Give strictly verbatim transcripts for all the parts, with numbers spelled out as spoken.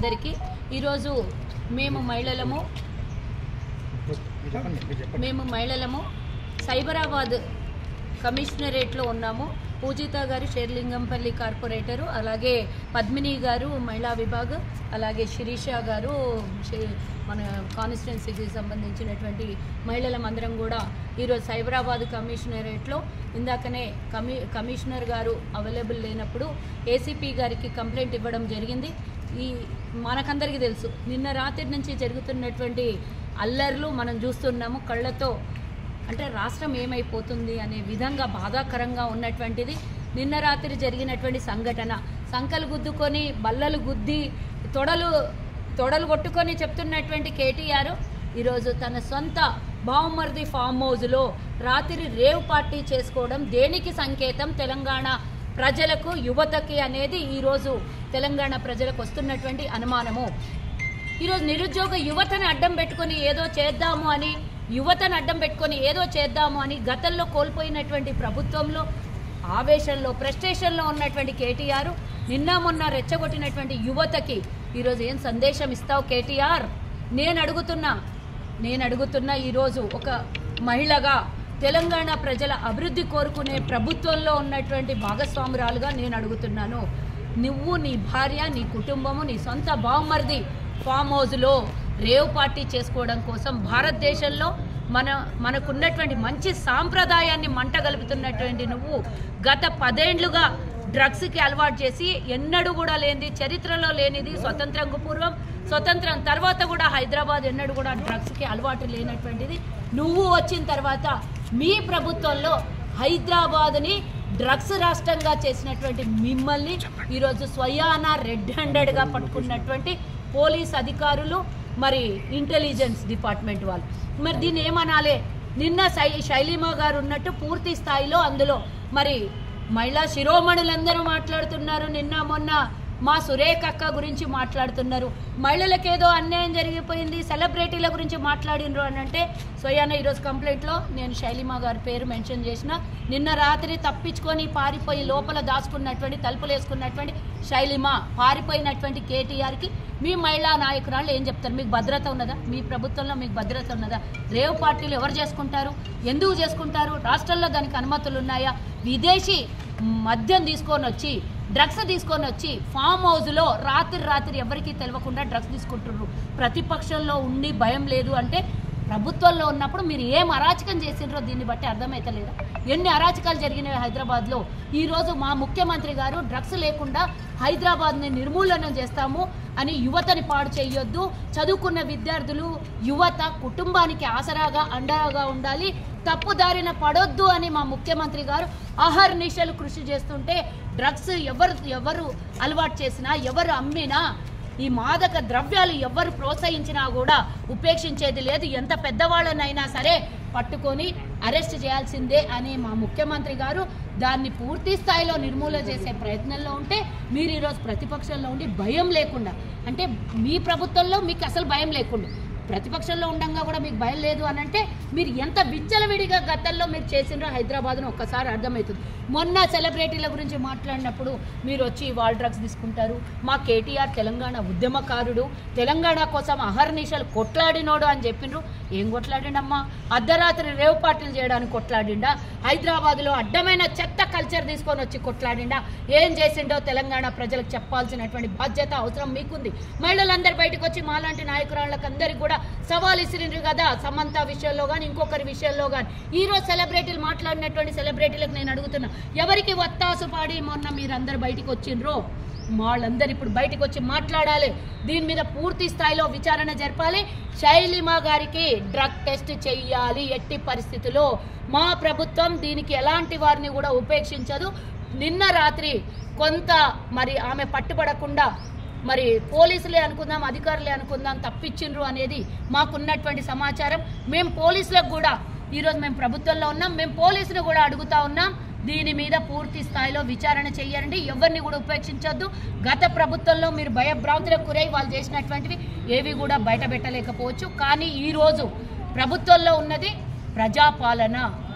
అందరికీ ఈరోజు మేము మహిళలము మేము మహిళలము సైబరాబాద్ కమిషనరేట్లో ఉన్నాము. పూజిత గారు షేర్లింగంపల్లి కార్పొరేటరు, అలాగే పద్మిని గారు మహిళా విభాగ్, అలాగే శిరీష గారు మన కాన్స్టిట్యున్సీకి సంబంధించినటువంటి మహిళలందరం కూడా ఈరోజు సైబరాబాద్ కమిషనరేట్లో ఇందాకనే కమి కమిషనర్ గారు అవైలబుల్ లేనప్పుడు ఏసీపీ గారికి కంప్లైంట్ ఇవ్వడం జరిగింది. ఈ మనకందరికీ తెలుసు, నిన్న రాత్రి నుంచి జరుగుతున్నటువంటి అల్లర్లు మనం చూస్తున్నాము కళ్ళతో. అంటే రాష్ట్రం ఏమైపోతుంది అనే విధంగా బాధాకరంగా ఉన్నటువంటిది నిన్న రాత్రి జరిగినటువంటి సంఘటన. సంకలు గుద్దుకొని బల్లలు గుద్ది తొడలు తొడలు కొట్టుకొని చెప్తున్నటువంటి కేటీఆర్ ఈరోజు తన సొంత బావమర్ది ఫామ్ హౌస్లో రాత్రి రేవ్ పార్టీ చేసుకోవడం దేనికి సంకేతం? తెలంగాణ ప్రజలకు, యువతకి అనేది ఈరోజు తెలంగాణ ప్రజలకు వస్తున్నటువంటి అనుమానము. ఈరోజు నిరుద్యోగ యువతను అడ్డం పెట్టుకొని ఏదో చేద్దాము అని యువతను అడ్డం పెట్టుకొని ఏదో చేద్దాము అని గతంలో కోల్పోయినటువంటి ప్రభుత్వంలో ఆవేశంలో ఫ్రస్ట్రేషన్లో ఉన్నటువంటి కేటీఆర్ నిన్న మొన్న రెచ్చగొట్టినటువంటి యువతకి ఈరోజు ఏం సందేశం ఇస్తావు కేటీఆర్? నేను అడుగుతున్నా నేను అడుగుతున్నా ఈరోజు ఒక మహిళగా తెలంగాణ ప్రజల అభివృద్ధి కోరుకునే ప్రభుత్వంలో ఉన్నటువంటి భాగస్వామురాలుగా నేను అడుగుతున్నాను. నువ్వు, నీ భార్య, నీ కుటుంబము, నీ సొంత బావమర్ది ఫామ్ హౌస్లో రేవ్ పార్టీ చేసుకోవడం కోసం భారతదేశంలో మన మనకున్నటువంటి మంచి సాంప్రదాయాన్ని మంటగలుపుతున్నటువంటి నువ్వు గత పదేండ్లుగా డ్రగ్స్కి అలవాటు చేసి ఎన్నడూ కూడా లేనిది, చరిత్రలో లేనిది, స్వతంత్రం పూర్వం స్వతంత్రం తర్వాత కూడా హైదరాబాద్ ఎన్నడూ కూడా డ్రగ్స్కి అలవాటు లేనటువంటిది నువ్వు వచ్చిన తర్వాత మీ ప్రభుత్వంలో హైదరాబాద్ని డ్రగ్స్ రాష్ట్రంగా చేసినటువంటి మిమ్మల్ని ఈరోజు స్వయాన రెడ్ హ్యాండెడ్గా పట్టుకున్నటువంటి పోలీస్ అధికారులు, మరి ఇంటెలిజెన్స్ డిపార్ట్మెంట్ వాళ్ళు, మరి దీన్ని ఏమనాలి? నిన్న శై శైలిమ గారు ఉన్నట్టు పూర్తి స్థాయిలో అందులో మరి మహిళా శిరోమణులందరూ మాట్లాడుతున్నారు. నిన్న మొన్న మా సురేఖ అక్క గురించి మాట్లాడుతున్నారు. మహిళలకేదో అన్యాయం జరిగిపోయింది, సెలబ్రిటీల గురించి మాట్లాడినరు అని అంటే స్వయాన ఈరోజు కంప్లైంట్లో నేను శైలిమ గారి పేరు మెన్షన్ చేసిన. నిన్న రాత్రి తప్పించుకొని పారిపోయి లోపల దాచుకున్నటువంటి తలుపులు వేసుకున్నటువంటి శైలిమ, పారిపోయినటువంటి కేటీఆర్కి మీ మహిళా నాయకురాళ్ళు ఏం చెప్తారు? మీకు భద్రత ఉన్నదా? మీ ప్రభుత్వంలో మీకు భద్రత ఉన్నదా? రేవ్ పార్టీలు ఎవరు చేసుకుంటారు? ఎందుకు చేసుకుంటారు? రాష్ట్రంలో దానికి అనుమతులు ఉన్నాయా? విదేశీ మద్యం తీసుకొని వచ్చి, డ్రగ్స్ తీసుకొని వచ్చి ఫామ్ హౌస్లో రాత్రి రాత్రి ఎవరికీ తెలియకుండా డ్రగ్స్ తీసుకుంటున్నారు. ప్రతిపక్షంలో ఉండి భయం లేదు అంటే ప్రభుత్వంలో ఉన్నప్పుడు మీరు ఏం అరాచకం చేసినారో దీన్ని బట్టి అర్థమవుతలేదా? ఎన్ని అరాచకాలు జరిగినాయి హైదరాబాద్లో. ఈరోజు మా ముఖ్యమంత్రి గారు డ్రగ్స్ లేకుండా హైదరాబాద్ని నిర్మూలన చేస్తాము అని యువతని పాడు చేయొద్దు, చదువుకున్న విద్యార్థులు, యువత కుటుంబానికి ఆసరాగా అండగా ఉండాలి, తప్పుదారిన పడొద్దు అని మా ముఖ్యమంత్రి గారు అహర్నిశలు కృషి చేస్తుంటే డ్రగ్స్ ఎవరు ఎవరు అలవాటు చేసినా, ఎవరు అమ్మినా, ఈ మాదక ద్రవ్యాలు ఎవరు ప్రోత్సహించినా కూడా ఉపేక్షించేది లేదు. ఎంత పెద్దవాళ్ళనైనా సరే పట్టుకొని అరెస్ట్ చేయాల్సిందే అని మా ముఖ్యమంత్రి గారు దాన్ని పూర్తి స్థాయిలో నిర్మూలన చేసే ప్రయత్నంలో ఉంటే మీరు ఈరోజు ప్రతిపక్షంలో ఉండి భయం లేకుండా, అంటే మీ ప్రభుత్వంలో మీకు అసలు భయం లేకుండా, ప్రతిపక్షంలో ఉండగా కూడా మీకు భయం లేదు అని అంటే మీరు ఎంత విచ్చలవిడిగా గతంలో మీరు చేసినారో హైదరాబాద్ను ఒక్కసారి అర్థమవుతుంది. మొన్న సెలబ్రిటీల గురించి మాట్లాడినప్పుడు మీరు వచ్చి వాల్ డ్రగ్స్ తీసుకుంటారు, మా కేటీఆర్ తెలంగాణ ఉద్యమకారుడు, తెలంగాణ కోసం అహర్నిశలు కొట్లాడినోడు అని చెప్పిండ్రు. ఏం కొట్లాడిండమ్మా? అర్ధరాత్రి రేవ్ పార్టీలు చేయడానికి కొట్లాడిండా? హైదరాబాద్లో అడ్డమైన చెత్త కల్చర్ తీసుకొని వచ్చి కొట్లాడిండా? ఏం చేసిండో తెలంగాణ ప్రజలకు చెప్పాల్సినటువంటి బాధ్యత, అవసరం మీకుంది. మహిళలందరూ బయటకు వచ్చి మాలాంటి నాయకురాళ్ళకి అందరికీ కూడా సవాల్ ఇసిరిండ్రు కదా, సమంత విషయంలో కానీ ఇంకొకరి విషయంలో కానీ. ఈరోజు సెలబ్రిటీలు మాట్లాడినటువంటి సెలబ్రిటీలకు నేను అడుగుతున్నా, ఎవరికి వత్తాసు పాడి మొన్న మీరందరూ బయటకు వచ్చిండ్రో వాళ్ళందరూ ఇప్పుడు బయటకు వచ్చి మాట్లాడాలి. దీని మీద పూర్తి స్థాయిలో విచారణ జరపాలి. శైలిమ గారికి డ్రగ్ టెస్ట్ చెయ్యాలి. ఎట్టి పరిస్థితుల్లో మా ప్రభుత్వం దీనికి ఎలాంటి వారిని కూడా ఉపేక్షించదు. నిన్న రాత్రి కొంత మరి ఆమె పట్టుబడకుండా మరి పోలీసులే అనుకుందాం, అధికారులే అనుకుందాం, తప్పించిండ్రు అనేది మాకున్నటువంటి సమాచారం. మేము పోలీసులకు కూడా ఈరోజు మేము ప్రభుత్వంలో ఉన్నాం, మేము పోలీసులు కూడా అడుగుతా ఉన్నాం, దీని మీద పూర్తి స్థాయిలో విచారణ చేయండి, ఎవరిని కూడా ఉపేక్షించొద్దు. గత ప్రభుత్వంలో మీరు భయభ్రాంతులకు గురై వాళ్ళు చేసినటువంటివి ఏవి కూడా బయట పెట్టలేకపోవచ్చు. కానీ ఈరోజు ప్రభుత్వంలో ఉన్నది ప్రజాపాలన,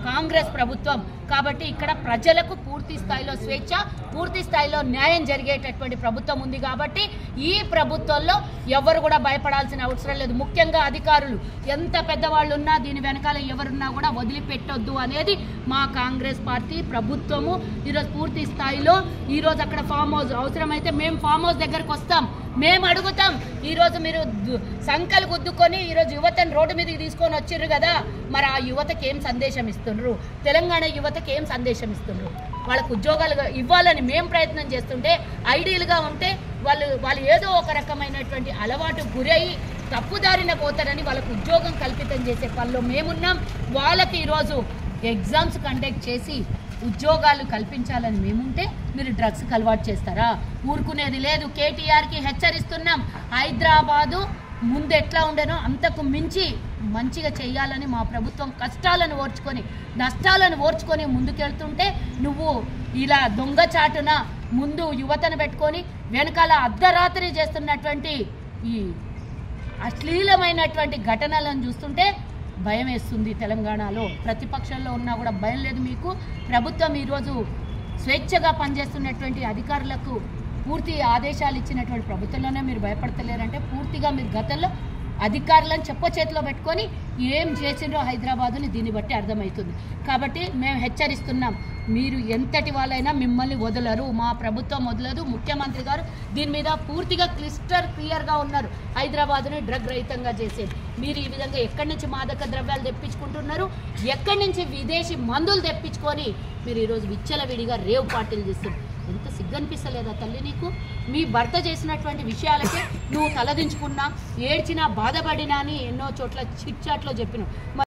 కాంగ్రెస్ ప్రభుత్వం. కాబట్టి ఇక్కడ ప్రజలకు పూర్తి స్థాయిలో స్వేచ్ఛ, పూర్తి స్థాయిలో న్యాయం జరిగేటటువంటి ప్రభుత్వం ఉంది. కాబట్టి ఈ ప్రభుత్వంలో ఎవరు కూడా భయపడాల్సిన అవసరం లేదు. ముఖ్యంగా అధికారులు ఎంత పెద్దవాళ్ళు ఉన్నా దీని వెనకాల ఎవరున్నా కూడా వదిలిపెట్టొద్దు అనేది మా కాంగ్రెస్ పార్టీ ప్రభుత్వము. ఈరోజు పూర్తి స్థాయిలో ఈరోజు అక్కడ ఫామ్ హౌస్ అవసరమైతే మేము ఫామ్ హౌస్ దగ్గరకు వస్తాం, మేము అడుగుతాం. ఈరోజు మీరు సంకలు గుద్దుకొని ఈరోజు యువతను రోడ్డు మీదకి తీసుకొని వచ్చిర్రు కదా, మరి ఆ యువతకి ఏం సందేశం ఇస్తుండ్రు? తెలంగాణ యువతకి ఏం సందేశం ఇస్తుండ్రు? వాళ్ళకు ఉద్యోగాలు ఇవ్వాలని మేము ప్రయత్నం చేస్తుంటే, ఐడియల్గా ఉంటే వాళ్ళు వాళ్ళు ఏదో ఒక రకమైనటువంటి అలవాటు గురయ్యి తప్పుదారిన పోతారని వాళ్ళకు ఉద్యోగం కల్పితం చేసే పనిలో మేమున్నాం. వాళ్ళకి ఈరోజు ఎగ్జామ్స్ కండక్ట్ చేసి ఉద్యోగాలు కల్పించాలని మేముంటే మీరు డ్రగ్స్కి అలవాటు చేస్తారా? ఊరుకునేది లేదు. కేటీఆర్కి హెచ్చరిస్తున్నాం, హైదరాబాదు ముందు ఎట్లా ఉండేనో అంతకు మించి మంచిగా చేయాలని మా ప్రభుత్వం కష్టాలను ఓర్చుకొని నష్టాలను ఓర్చుకొని ముందుకెళ్తుంటే నువ్వు ఇలా దొంగచాటున ముందు యువతను పెట్టుకొని వెనకాల అర్ధరాత్రి చేస్తున్నటువంటి ఈ అశ్లీలమైనటువంటి ఘటనలను చూస్తుంటే భయం వేస్తుంది. తెలంగాణలో ప్రతిపక్షంలో ఉన్నా కూడా భయం లేదు మీకు. ప్రభుత్వం ఈరోజు స్వేచ్ఛగా పనిచేస్తున్నటువంటి అధికారులకు పూర్తి ఆదేశాలు ఇచ్చినటువంటి ప్రభుత్వంలోనే మీరు భయపడతలేరంటే పూర్తిగా మీరు గతంలో అధికారులను చెప్ప చేతిలో పెట్టుకొని ఏం చేసిండ్రో హైదరాబాదుని దీన్ని బట్టి అర్థమవుతుంది. కాబట్టి మేము హెచ్చరిస్తున్నాం, మీరు ఎంతటి వాళ్ళైనా మిమ్మల్ని వదలరు, మా ప్రభుత్వం వదలదు. ముఖ్యమంత్రి గారు దీని మీద పూర్తిగా క్లిస్టర్ క్లియర్గా ఉన్నారు. హైదరాబాదుని డ్రగ్ రహితంగా చేసేది మీరు ఈ విధంగా ఎక్కడి నుంచి మాదక ద్రవ్యాలు తెప్పించుకుంటున్నారు, ఎక్కడి నుంచి విదేశీ మందులు తెప్పించుకొని మీరు ఈరోజు విచ్చలవిడిగా రేవ్ పార్టీలు చేస్తున్నారు. ఎంత సిగ్గనిపిస్తలేదా తల్లి నీకు? మీ భర్త చేసినటువంటి విషయాలకే నువ్వు తలదించుకున్నా, ఏడ్చినా, బాధపడినా అని ఎన్నో చోట్ల చిట్ చాట్లో చెప్పినావు.